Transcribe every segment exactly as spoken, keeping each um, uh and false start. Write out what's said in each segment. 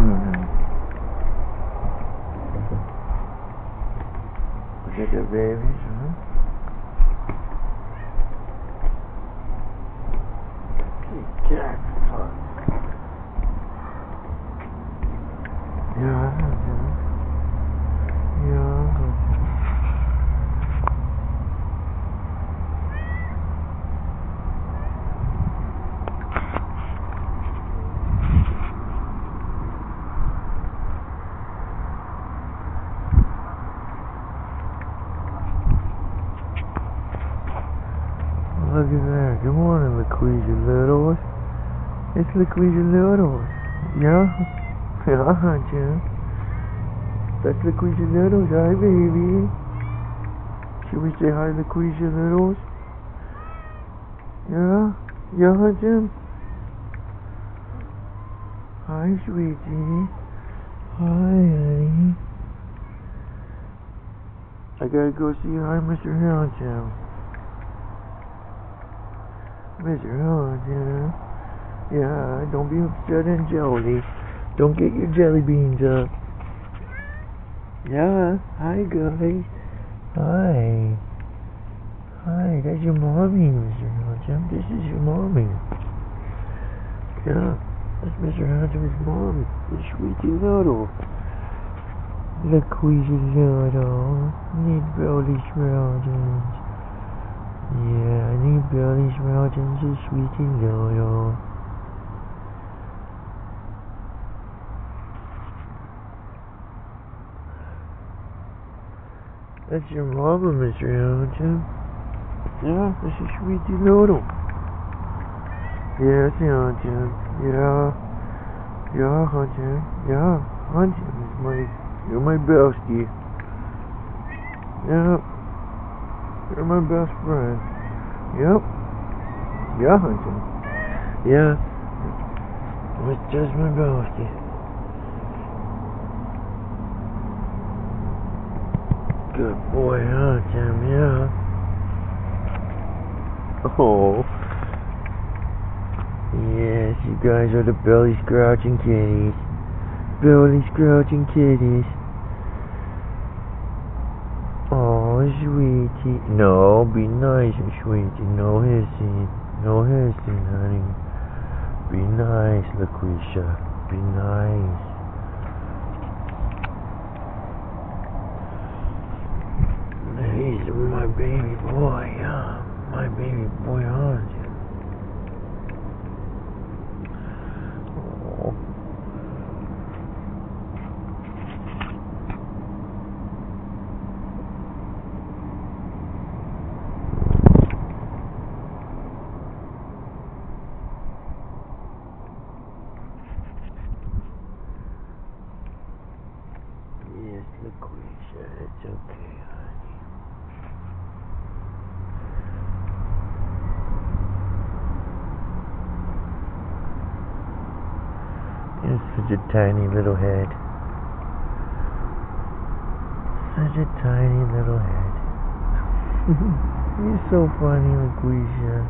Look at the babies, huh? Good cat. Yeah, yeah, yeah. Look at that. Good morning, Queesha Littles. It's Queesha Littles. Yeah? Yeah, Jim. That's Queesha Littles. Hi, baby. Should we say hi to Queesha Littles? Yeah? Yeah, Jim? Hi, sweetie. Hi, honey. I gotta go see hi, Mister Hill, Jim. Mister Hill, Jim. Yeah, don't be upset and jelly. Don't get your jelly beans up. Yeah, hi guys. Hi. Hi, that's your mommy, Mister Hodgem. This is your mommy. Yeah, that's Mister Hodgem's mom. The sweetie little. The Queesha Little. Need belly shroudings. Yeah, I need belly shroudings. The sweetie little. That's your mama, Mister Hamilton. Yeah, this is Sweetie Little. Yeah, it's Hamilton. Yeah. Yeah, Hunter. Yeah, Hunter is my, you're my bestie. Yeah. You're my best friend. Yep. Yeah, Hunter. Yeah. It's just my bestie. Good boy, huh, Tim? Yeah. Oh. Yes, you guys are the belly scratching kitties. Belly scratching kitties. Oh, sweetie. No, be nice, sweetie. No hissing. No hissing, honey. Be nice, LaQuisha. Be nice. He's my baby boy, yeah. My baby boy, aren't you? Oh. Yes, LaQuisha, it's okay, honey. You're such a tiny little head. Such a tiny little head. You're so funny, LaQuisha.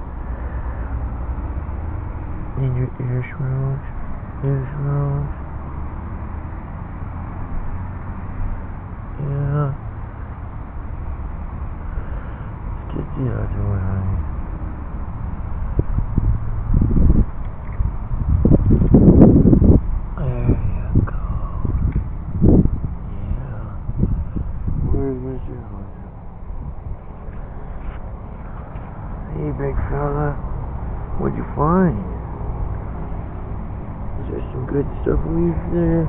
Need your ear smokes? Ear smokes? Yeah. Let's get the other one, honey. Hey, big fella, what'd you find? Is there some good stuff leave there?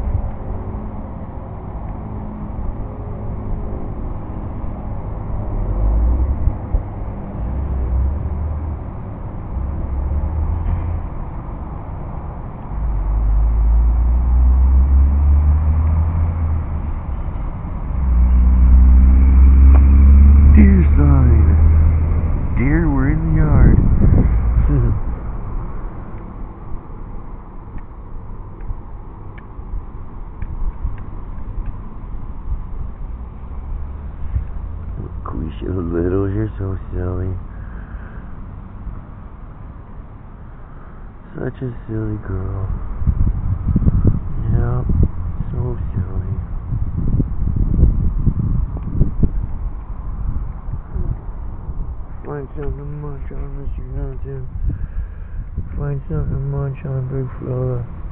Deer sign. Deer were in the yard. Queesha Littles, you're so silly. Such a silly girl. Yeah. Yeah, so silly. Find something to munch on, Mister Johnson. Find something to munch on, big fella.